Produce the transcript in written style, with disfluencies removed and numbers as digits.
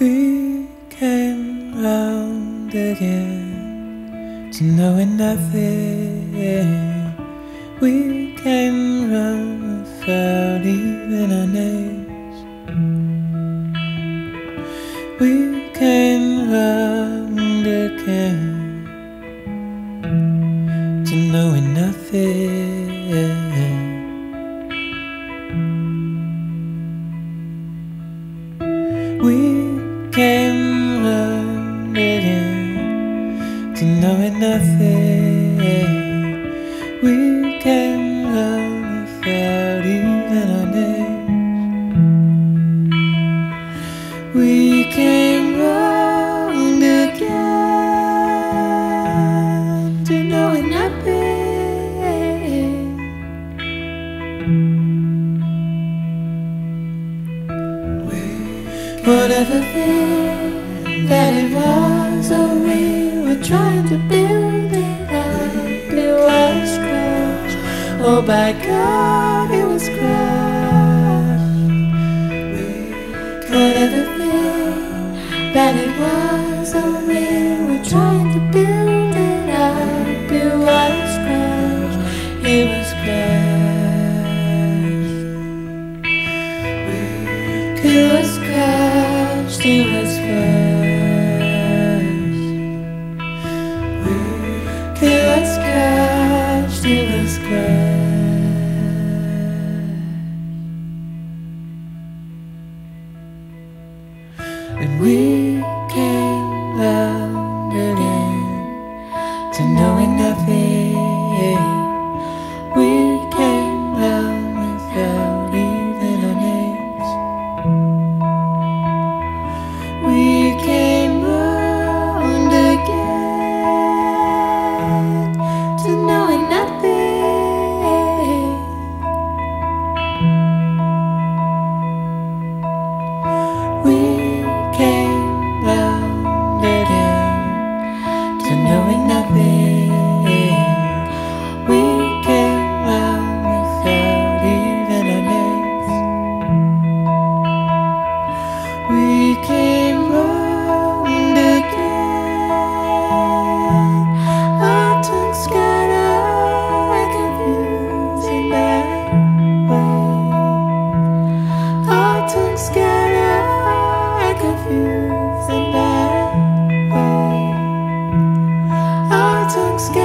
We came round again to knowing nothing. We came round without even our names. We came round again to knowing nothing. We came round again to knowing nothing. We came round without even our names. We came round again to knowing nothing. Whatever thing that it was, or we were trying to build it up, it was crushed. Oh by God, it was crushed. Whatever thing that it was, or we were trying to build it up, it was crushed. It was crushed. It was crushed, it was crushed. It was crushed, it was crushed. And we came round again to knowing nothing. We came round without even our names. We came round again to knowing nothing. We came round again to knowing nothing. We came round without even our names. We came round again. Our tongues scattered, confused in that way. Our tongues scattered, confused in that way. Our tongues scattered.